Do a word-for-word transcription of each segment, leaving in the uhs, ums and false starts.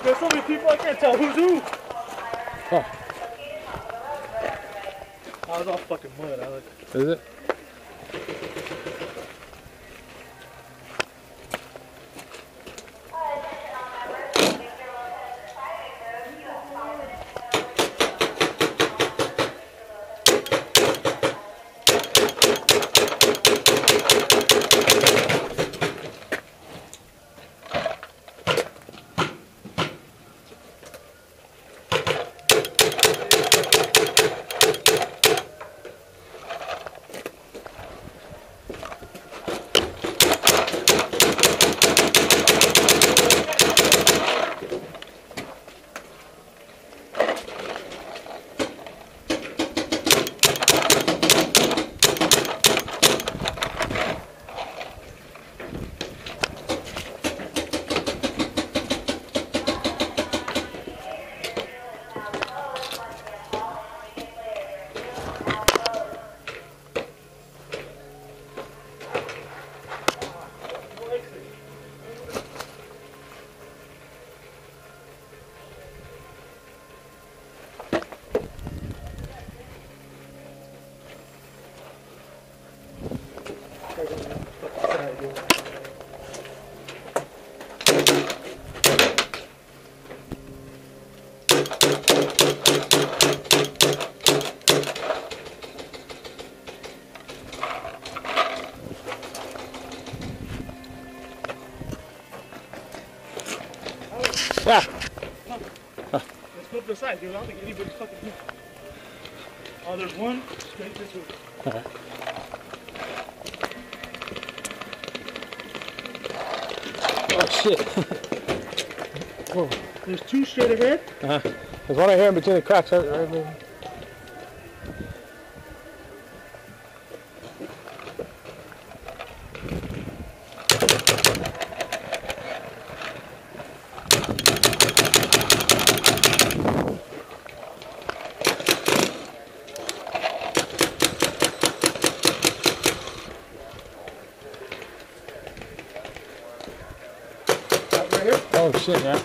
There's so many people I can't tell who's who. Huh. I was all fucking mud. I like. Is it? Yeah. Huh. Let's go up the side, dude. I don't think anybody's fucking here. Oh, there's one straight this way. Uh-huh. Oh shit. Whoa. There's two straight ahead. Uh-huh. There's one right here in between the cracks. Right, right, right. Oh shit, yeah.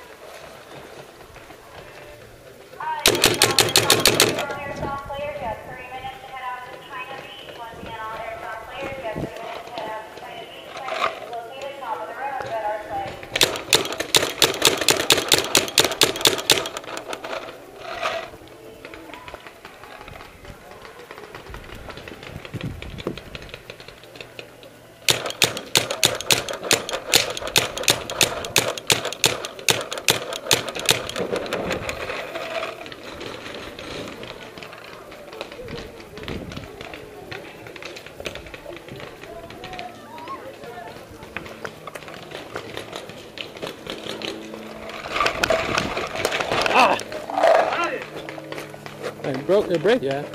Ah! It broke your brake, yeah.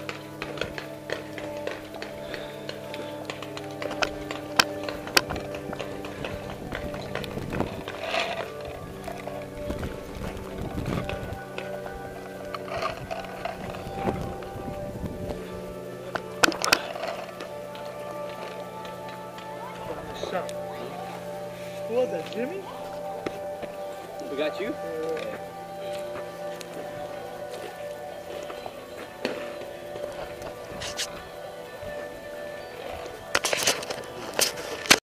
Who was that, Jimmy? We got you? Uh,